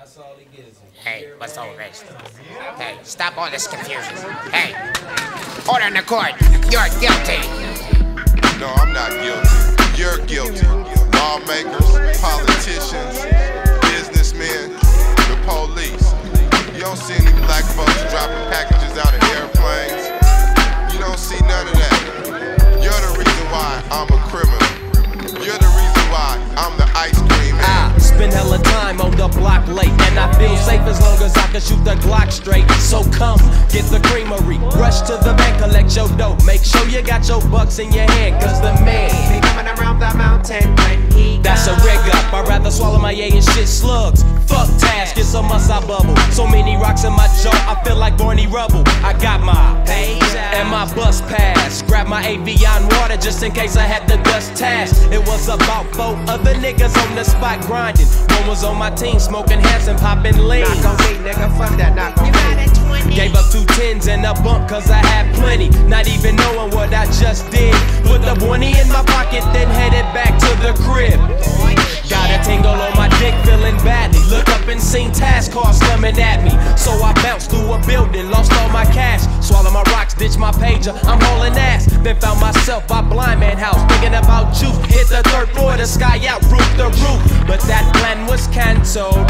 Hey, what's all this? Hey, stop all this confusion. Hey, order in the court. You're guilty. No, I'm not guilty. You're guilty. Lawmakers, politicians, businessmen, the police. You don't see any black folks dropping packages out of airplanes. You don't see none of that. You're the reason why I'm a criminal. You're the reason why I'm the ice cream man. I spend hella time on the block late, and I feel safe as long as I can shoot the Glock straight. So come, get the creamery, rush to the bank, collect your dough. Make sure you got your bucks in your hand, cause the man be coming around the mountain when he that's a rig up. I'd rather swallow my A and shit slugs. Fuck task, get some muscle bubble. So many rocks in my jaw, I feel like Barney Rubble. I got my page and my bus pass. Grab my Avion water just in case I had to dust task. It was about 4 other niggas on the spot grinding. One was on my team smoking Hanson, popping lean. Not gon' be, nigga, fuck that, not gon' be. Gave up 2 10s and a bump cause I had plenty, not even knowing what I just did. Put the 20 in my pocket, then headed back to the crib. Got a tingle on my dick, feeling badly. Look up and seen task cars coming at me. So I bounced through a building, lost all my cash. Swallow my rocks, ditch my pager, I'm hauling ass. Then found myself by Blind Man House, thinking about you. Hit the 3rd floor, the sky out, roof the roof. But that plan was cancelled.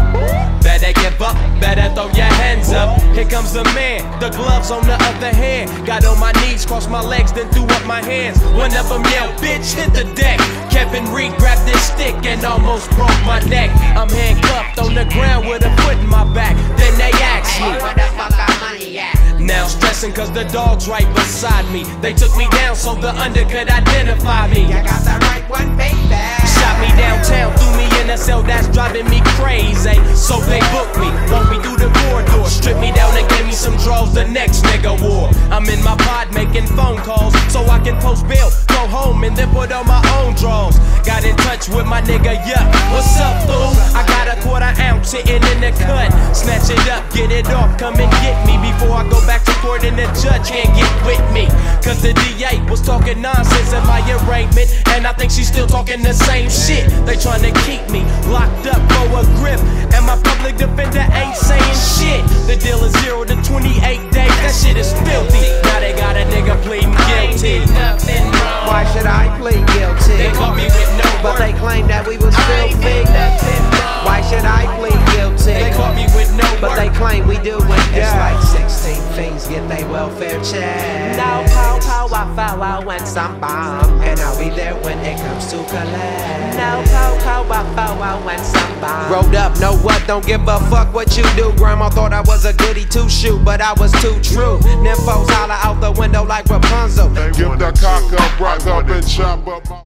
Better give up, better throw your hands up. Here comes the man, the gloves on the other hand. Got on my knees, crossed my legs, then threw up my hands. One of them yelled, bitch, hit the deck. Kevin Reed grabbed this stick and almost broke my neck. I'm handcuffed on the ground with a foot in my back. Then they asked me, where the fuck our money at? now stressing cause the dog's right beside me. They took me down so the under could identify me. I got the right one, baby. Shot me downtown, threw me in a cell that's driving me crazy. So they booked me, walked me through the corridor, stripped me down and gave me some draws the next nigga wore. I'm in my pod making phone calls so I can post bail, go home and then put on my own draws. Got in touch with my nigga, yeah, what's up, fool? I got a 1/4 ounce sitting in the cut. Snatch it up, get it off, come and get me before I go back to court and the judge can't get with me. Cause the DA was talking nonsense in my arraignment, and I think she's still talking the same shit. They trying to keep me locked up for a grip, and my public defender ain't saying shit. The deal is 0 to 28 days, that shit is filthy. Now they got a nigga pleading guilty. Why should I plead guilty? They caught me with no But work. they claim that we was filthy. Why should I plead guilty? They caught me with no But work. they claim we do it. It's like 16 fiends get they welfare check. Now pow, I foul out when some bomb, and I'll be there when it comes to collect. Now pow, I foul out when some bomb. Rolled up, know what? Don't give a fuck what you do. Grandma thought I was a goody two-shoe, but I was too true. Nymphos holler out the window like Rapunzel. Give the cock up, rock up and chop up.